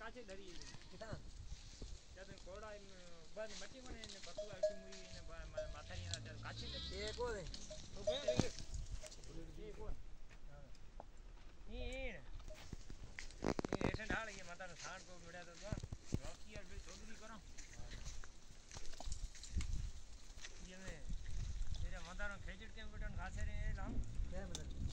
काचे धरी कितना जब कोड़ा बन मटी मने ने पतुआ की मुई ने माथारी ना जब काचे ये को है तो गए ये कौन ये ऐसे ढाल ये माता साण को मिला तो बाकी यार भी चौधरी करो ये में मेरे माता नो खेजड़ के बटन घासे रे लाऊं क्या मतलब